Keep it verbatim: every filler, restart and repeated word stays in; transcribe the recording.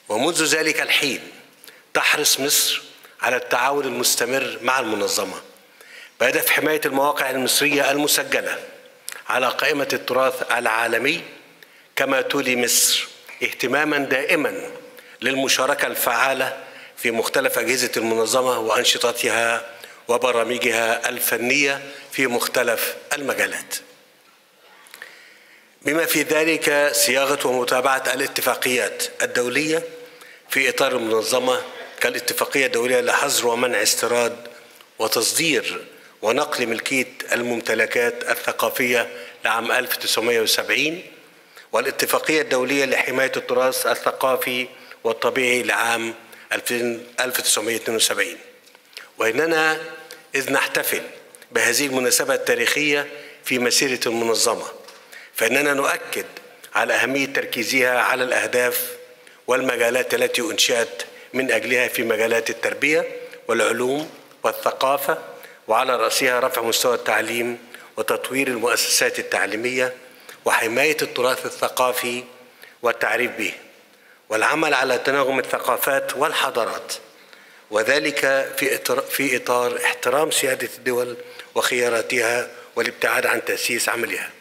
ومنذ ذلك الحين تحرص مصر على التعاون المستمر مع المنظمة بهدف حماية المواقع المصرية المسجلة على قائمة التراث العالمي، كما تولي مصر اهتماما دائما للمشاركة الفعالة في مختلف أجهزة المنظمة وأنشطتها وبرامجها الفنية في مختلف المجالات، بما في ذلك صياغة ومتابعة الاتفاقيات الدولية في إطار المنظمة كالاتفاقية الدولية لحظر ومنع استيراد وتصدير ونقل ملكية الممتلكات الثقافية لعام ألف وتسعمائة وسبعين، والاتفاقية الدولية لحماية التراث الثقافي والطبيعي لعام ألف وتسعمائة واثنين وسبعين. وإننا إذ نحتفل بهذه المناسبة التاريخية في مسيرة المنظمة، فإننا نؤكد على أهمية تركيزها على الأهداف والمجالات التي أنشئت من أجلها في مجالات التربية والعلوم والثقافة، وعلى رأسها رفع مستوى التعليم وتطوير المؤسسات التعليمية وحماية التراث الثقافي والتعريف به، والعمل على تناغم الثقافات والحضارات، وذلك في إطار, في إطار احترام سيادة الدول وخياراتها والابتعاد عن تأسيس عملها.